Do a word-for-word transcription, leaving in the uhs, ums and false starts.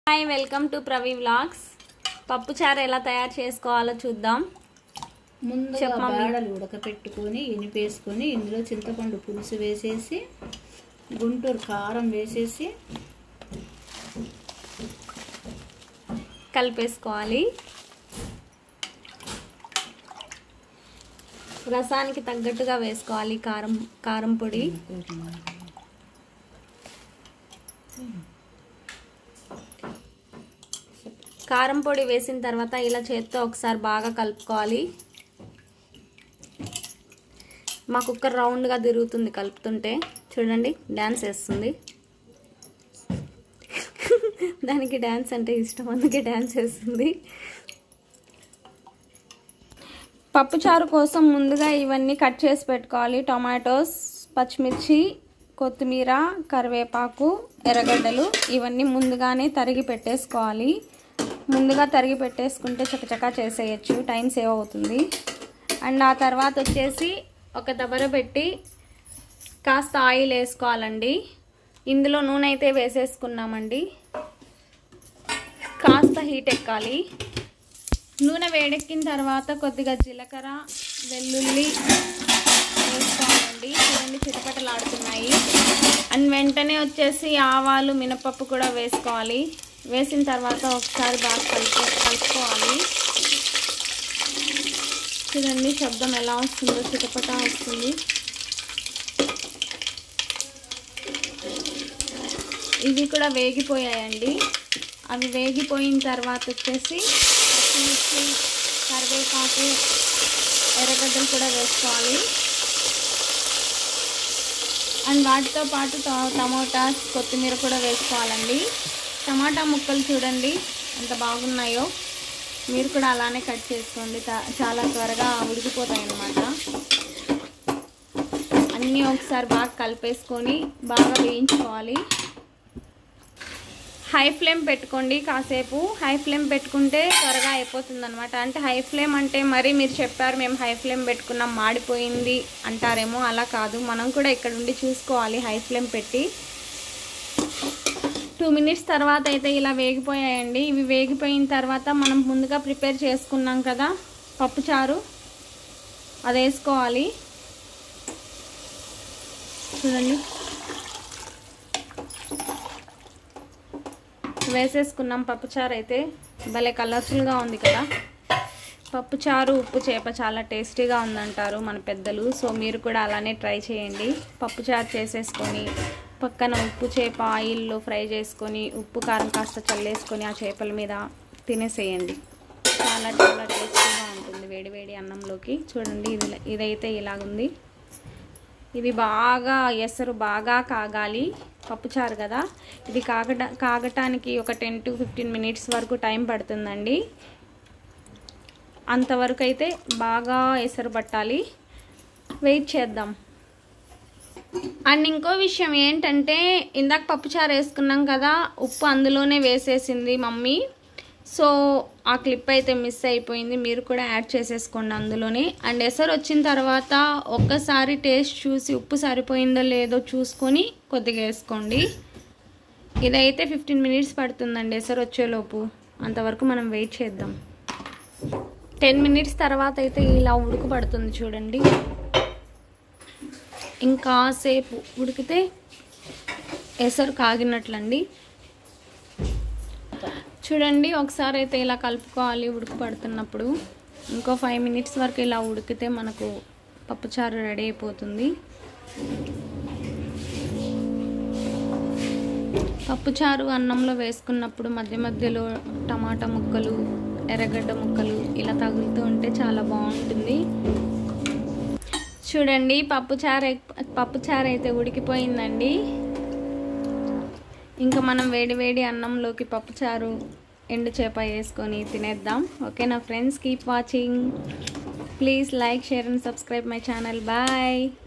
Hi welcome to Pravi vlogs. పప్పు చారు ఎలా తయారు చేసుకోవాలో చూద్దాం. ముందుగా బేడలు ఉడకపెట్టుకొని ఎనిపేసుకొని ఇందులో చింతపండు పులుసు వేసేసి గుంటూరు కారం వేసేసి కలిపేసుకోవాలి. రసానికి తగ్గట్టుగా వేసుకోవాలి కారం కారం పొడి. కారం పొడి వేసిన తర్వాత ఇలా చేత్తో ఒకసారి బాగా కలుపుకోవాలి. మా కుక్కర్ రౌండ్గా తిరుగుతుంది కలుపుతుంటే, చూడండి డ్యాన్స్ వేస్తుంది. దానికి డ్యాన్స్ అంటే ఇష్టం, అందుకే డ్యాన్స్ వేస్తుంది. పప్పుచారు కోసం ముందుగా ఇవన్నీ కట్ చేసి పెట్టుకోవాలి. టొమాటోస్, పచ్చిమిర్చి, కొత్తిమీర, కరివేపాకు, ఎర్రగడ్డలు ఇవన్నీ ముందుగానే తరిగి పెట్టేసుకోవాలి. ముందుగా తరిగి పెట్టేసుకుంటే చకచకా చేసేయచ్చు, టైం సేవ్ అవుతుంది. అండ్ ఆ తర్వాత వచ్చేసి ఒక దబర పెట్టి కాస్త ఆయిల్ వేసుకోవాలండి. ఇందులో నూనె అయితే వేసేసుకున్నామండి. కాస్త హీట్ ఎక్కాలి. నూనె వేడెక్కిన తర్వాత కొద్దిగా జీలకర్ర, వెల్లుల్లి వేసుకోవాలండి. చూడండి చిటపటలాడుతున్నాయి. అండ్ వెంటనే వచ్చేసి ఆవాలు, మినపప్పు కూడా వేసుకోవాలి. వేసిన తర్వాత ఒకసారి బాగా కలుపు కలుపుకోవాలి. చూడండి శబ్దం ఎలా వస్తుందో, చిటపట వస్తుంది. ఇవి కూడా వేగిపోయాయండి. అవి వేగిపోయిన తర్వాత వచ్చేసి పచ్చిమిర్చి, కరివేపాకు, ఎర్రగడ్డలు కూడా వేసుకోవాలి. అండ్ వాటితో పాటు టమోటాస్, కొత్తిమీర కూడా వేసుకోవాలండి. టమాటా ముక్కలు చూడండి ఎంత బాగున్నాయో. మీరు కూడా అలానే కట్ చేసుకోండి, చాలా త్వరగా ఉడికిపోతాయి అన్నమాట. అన్నీ ఒకసారి బాగా కలిపేసుకొని బాగా వేయించుకోవాలి. హై ఫ్లేమ్ పెట్టుకోండి కాసేపు. హై ఫ్లేమ్ పెట్టుకుంటే త్వరగా అయిపోతుంది అనమాట. అంటే హై ఫ్లేమ్ అంటే మరి మీరు చెప్పారు మేము హై ఫ్లేమ్ పెట్టుకున్నాం మాడిపోయింది అంటారేమో, అలా కాదు. మనం కూడా ఇక్కడ ఉండి చూసుకోవాలి హై ఫ్లేమ్ పెట్టి. టూ మినిట్స్ తర్వాత అయితే ఇలా వేగిపోయాయండి. ఇవి వేగిపోయిన తర్వాత మనం ముందుగా ప్రిపేర్ చేసుకున్నాం కదా పప్పుచారు, అది వేసుకోవాలి. చూడండి వేసేసుకున్నాం. పప్పుచారు అయితే భలే కలర్ఫుల్గా ఉంది కదా. పప్పుచారు ఉప్పు చేప చాలా టేస్టీగా ఉందంటారు మన పెద్దలు. సో మీరు కూడా అలానే ట్రై చేయండి. పప్పుచారు చేసేసుకొని పక్కన ఉప్పు చేప ఆయిల్లో ఫ్రై చేసుకొని ఉప్పు కారం కాస్త చల్లేసుకొని ఆ చేపల మీద తినేసేయండి. చాలా చాలా టేస్టీగా ఉంటుంది వేడివేడి అన్నంలోకి. చూడండి ఇది ఇదైతే ఇలాగుంది. ఇది బాగా ఎసరు బాగా కాగాలి. పప్పుచారు కదా, ఇది కాగట కాగటానికి ఒక టెన్ టు ఫిఫ్టీన్ మినిట్స్ వరకు టైం పడుతుందండి. అంతవరకు అయితే బాగా ఎసరు పట్టాలి. వెయిట్ చేద్దాం. అండ్ ఇంకో విషయం ఏంటంటే, ఇందాక పప్పుచారు వేసుకున్నాం కదా, ఉప్పు అందులోనే వేసేసింది మమ్మీ. సో ఆ క్లిప్ అయితే మిస్ అయిపోయింది. మీరు కూడా యాడ్ చేసేసుకోండి అందులోనే. అండ్ ఎసరు వచ్చిన తర్వాత ఒక్కసారి టేస్ట్ చూసి ఉప్పు సరిపోయిందో లేదో చూసుకొని కొద్దిగా వేసుకోండి. ఇదైతే ఫిఫ్టీన్ మినిట్స్ పడుతుందండి ఎసరు వచ్చేలోపు. అంతవరకు మనం వెయిట్ చేద్దాం. టెన్ మినిట్స్ తర్వాత అయితే ఇలా ఉడుకు పడుతుంది చూడండి. ఇంకాసేపు ఉడికితే ఎసరు కాగినట్లండి. చూడండి ఒకసారి అయితే ఇలా కలుపుకోవాలి ఉడుకు పడుతున్నప్పుడు. ఇంకో ఫైవ్ మినిట్స్ వరకు ఇలా ఉడికితే మనకు పప్పుచారు రెడీ అయిపోతుంది. పప్పుచారు అన్నంలో వేసుకున్నప్పుడు మధ్య మధ్యలో టమాటా ముక్కలు, ఎర్రగడ్డ ముక్కలు ఇలా తగులుతూ ఉంటే చాలా బాగుంటుంది. చూడండి పప్పుచారు పప్పుచారు అయితే ఉడికిపోయిందండి. ఇంకా మనం వేడి వేడి అన్నంలోకి పప్పుచారు ఎండు చేప వేసుకొని తినేద్దాం. ఓకేనా friends, keep watching. Please like, share and subscribe my channel. Bye.